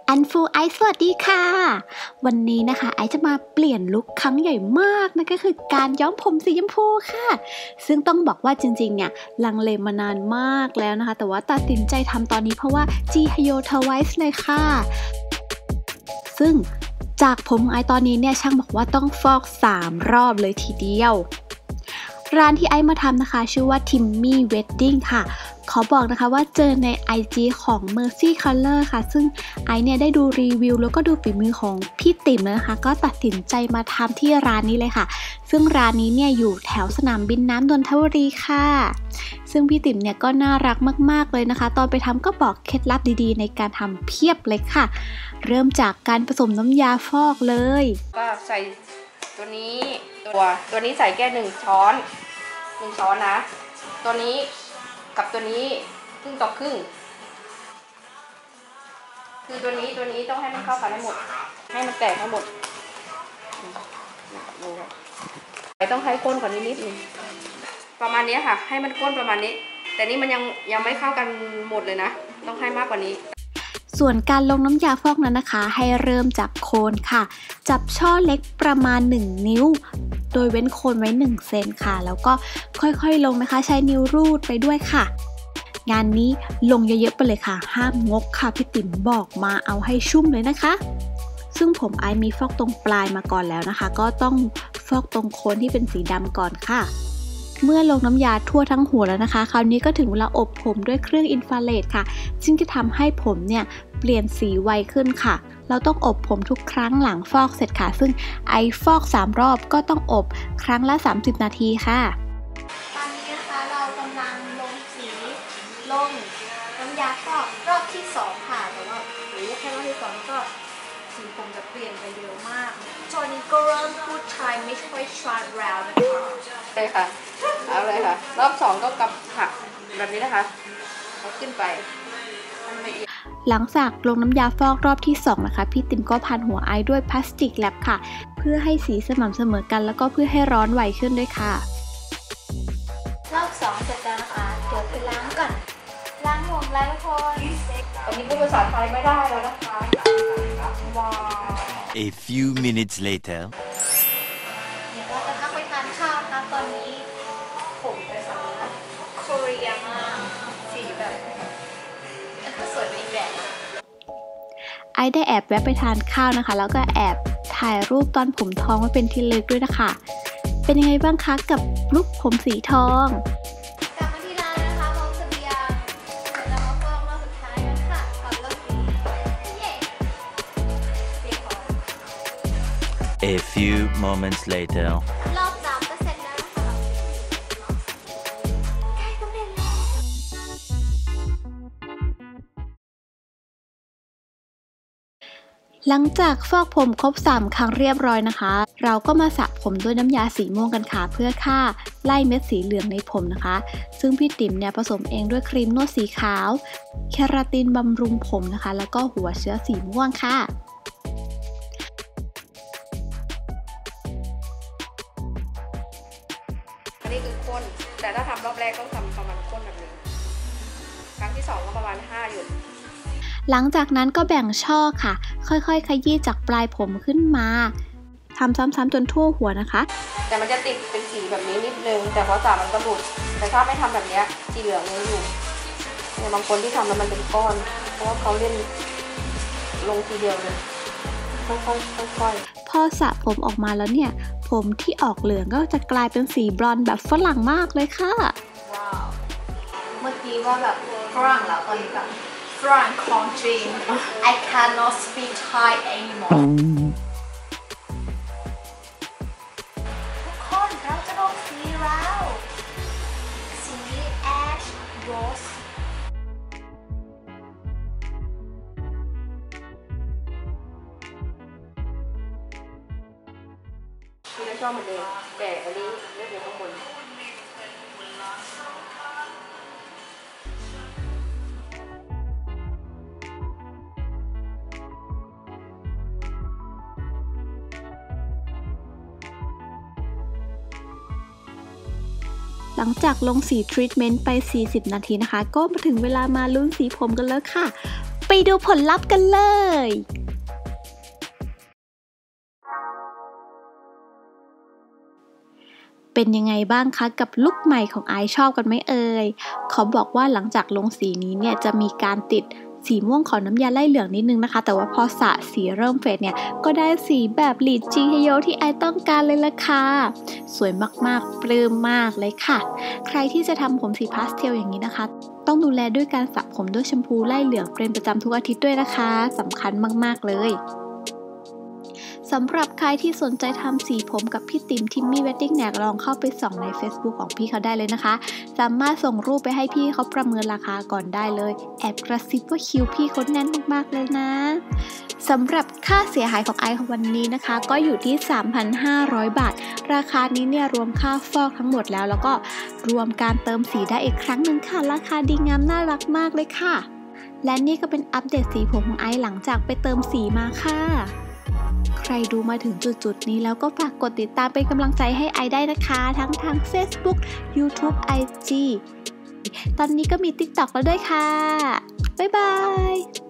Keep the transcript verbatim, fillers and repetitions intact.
อันฟูไอซ์สวัสดีค่ะวันนี้นะคะไอซ์จะมาเปลี่ยนลุคครั้งใหญ่มากนั่นก็คือการย้อมผมสีชมพูค่ะซึ่งต้องบอกว่าจริงๆเนี่ยลังเลมานานมากแล้วนะคะแต่ว่าตัดสินใจทำตอนนี้เพราะว่าจีฮโยทวายส์เลยค่ะซึ่งจากผมไอซ์ตอนนี้เนี่ยช่างบอกว่าต้องฟอกสามรอบเลยทีเดียวร้านที่ไอซ์มาทำนะคะชื่อว่า Timmy Wedding ค่ะขอบอกนะคะว่าเจอใน ไอ จี ของ Mercy Color ค่ะซึ่งไอซ์เนี่ยได้ดูรีวิวแล้วก็ดูฝีมือของพี่ติ๋มนะคะก็ตัดสินใจมาทำที่ร้านนี้เลยค่ะซึ่งร้านนี้เนี่ยอยู่แถวสนามบินน้ำนนทบุรีค่ะซึ่งพี่ติ๋มเนี่ยก็น่ารักมากๆเลยนะคะตอนไปทำก็บอกเคล็ดลับดีๆในการทำเพียบเลยค่ะเริ่มจากการผสมน้ำยาฟอกเลยก็ใส่ตัวนี้ตัวตัวนี้ใส่แค่หนึ่งช้อนหนึ่งช้อนนะตัวนี้กับตัวนี้ครึ่งต่อครึ่งคือตัวนี้ตัวนี้ต้องให้มันเข้ากันให้หมดให้มันแตกทั้งหมดดูต้องให้ก้นก่อนนิดนึงประมาณนี้ค่ะให้มันก้นประมาณนี้แต่นี่มันยังยังไม่เข้ากันหมดเลยนะต้องให้มากกว่านี้ส่วนการลงน้ำยาฟอกนั้นนะคะให้เริ่มจากโคนค่ะจับช่อเล็กประมาณหนึ่งนิ้วโดยเว้นโคนไว้หนึ่งเซนค่ะแล้วก็ค่อยๆลงนะคะใช้นิ้วรูดไปด้วยค่ะงานนี้ลงเยอะๆไปเลยค่ะห้ามงกค่ะพี่ติ๋มบอกมาเอาให้ชุ่มเลยนะคะซึ่งผมไอมีฟอกตรงปลายมาก่อนแล้วนะคะก็ต้องฟอกตรงโคนที่เป็นสีดำก่อนค่ะเมื่อลงน้ำยาทั่วทั้งหัวแล้วนะคะคราวนี้ก็ถึงเวลาอบผมด้วยเครื่องอินฟราเรดค่ะซึ่งจะทำให้ผมเนี่ยเปลี่ยนสีไวขึ้นค่ะเราต้องอบผมทุกครั้งหลังฟอกเสร็จค่ะซึ่งไอฟอกสามรอบก็ต้องอบครั้งละสามสิบนาทีค่ะตอนนี้นะคะเรากำลังลงสีลงน้ำยาฟอกรอบที่สองค่ะแต่ว่าโอ้แค่รอบที่สองก็สีผมจะเปลี่ยนไปเยอะมากตอนนี้ก็เริ่มพูดไทยไม่ค่อยชัดแล้วนะคะเลยค่ะเอาเลยค่ะรอบสองก็กับผักแบบนี้นะคะเอาขึ้นไปหลังจากลงน้ำยาฟอกรอบที่สองนะคะพี่ติ๋มก็พันหัวไอด้วยพลาสติกแรปค่ะเพื่อให้สีสม่ำเสมอกันแล้วก็เพื่อให้ร้อนไวขึ้นด้วยค่ะรอบสองเสร็จแล้วนะคะเดี๋ยวไปล้างก่อนล้างผมแล้วทุกคนตอนนี้พูดภาษาไทยไม่ได้แล้วนะคะว้าว A few minutes later เดี๋ยวเราจะพักไปทานข้าวนะตอนนี้ผมเป็นแบบโคเรียมากสีแบบสวยไปอีกแบบไอได้แอบแวะไปทานข้าวนะคะแล้วก็แอบถ่ายรูปตอนผมทองไว้เป็นที่ระลึกด้วยนะคะเป็นยังไงบ้างคะกับลุคผมสีทองกลับมาที่ร้านนะคะพร้อมเสบียงเดี๋ยวเรามาฟอกรอบสุดท้ายกันค่ะก่อนเริ่มสีเย้เสียของ A few moments later รอบสามก็เสร็จแล้วนะคะใกล้ต้องเรียนแล้วหลังจากฟอกผมครบสามครั้งเรียบร้อยนะคะเราก็มาสระผมด้วยน้ำยาสีม่วงกันค่ะเพื่อฆ่าไล่เม็ดสีเหลืองในผมนะคะซึ่งพี่ติ๋มเนี่ยผสมเองด้วยครีมนวดสีขาวเคราตินบำรุงผมนะคะแล้วก็หัวเชื้อสีม่วงค่ะอันนี้คือข้นแต่ถ้าทำรอบแรกต้องทำประมาณข้นแบบนี้ครั้งที่สองก็ประมาณห้าหยดหลังจากนั้นก็แบ่งช่อค่ะค่อยๆขยี้จากปลายผมขึ้นมาทำซ้ำๆจนทั่วหัวนะคะแต่มันจะติดเป็นสีแบบนี้นิดนึงแต่พอสระมันก็หลุดแต่ถ้าไม่ทำแบบนี้สีเหลืองยังอยู่เนี่ยบางคนที่ทำแล้วมันเป็นก้อนเพราะว่าเขาเล่นลงทีเดียวเลยค่อยๆค่อยๆพอสระผมออกมาแล้วเนี่ยผมที่ออกเหลืองก็จะกลายเป็นสีบลอนด์แบบฝรั่งมากเลยค่ะว้าวเมื่อกี้ว่าแบบฝรั่งแล้วตอนนี้แบบฝรั่งของจริง I cannot speak Thai anymore ทุกคนเราจะลงสีแล้วสี ash rose ที่เราชอบเหมือนเดิมแต่อันนี้เลือกอยู่ข้างบนหลังจากลงสีทรีทเมนต์ไปสี่สิบนาทีนะคะก็มาถึงเวลามาลุ้นสีผมกันแล้วค่ะไปดูผลลัพธ์กันเลยเป็นยังไงบ้างคะกับลุคใหม่ของไอซ์ชอบกันไหมเอ่ยเขาบอกว่าหลังจากลงสีนี้เนี่ยจะมีการติดสีม่วงของน้ำยาไล่เหลืองนิดนึงนะคะแต่ว่าพอสระสีเริ่มเฟดเนี่ยก็ได้สีแบบหลีดจีเฮโยที่ไอซ์ต้องการเลยล่ะค่ะสวยมากๆปลื้มมากเลยค่ะใครที่จะทำผมสีพาสเทลอย่างนี้นะคะต้องดูแลด้วยการสระผมด้วยแชมพูไล่เหลืองเป็นประจำทุกอาทิตย์ด้วยนะคะสำคัญมากๆเลยสำหรับใครที่สนใจทำสีผมกับพี่ติ๋มทิมมี่เวดดิ้งเนี่ยลองเข้าไปส่องใน Facebook ของพี่เขาได้เลยนะคะสามารถส่งรูปไปให้พี่เขาประเมินราคาก่อนได้เลยแอบกระซิบว่าคิวพี่เขาแน่นมากๆเลยนะสำหรับค่าเสียหายของไอซ์ของวันนี้นะคะก็อยู่ที่ สามพันห้าร้อย บาทราคานี้เนี่ยรวมค่าฟอกทั้งหมดแล้วแล้วก็รวมการเติมสีได้อีกครั้งหนึ่งค่ะราคาดีงามน่ารักมากเลยค่ะและนี่ก็เป็นอัปเดตสีผมของไอซ์หลังจากไปเติมสีมาค่ะใครดูมาถึงจุดๆนี้แล้วก็ฝากกดติดตามเป็นกำลังใจให้ไอได้นะคะทั้งทาง Facebook YouTube ไอ จี ตอนนี้ก็มี TikTok แล้วด้วยค่ะบ๊ายบาย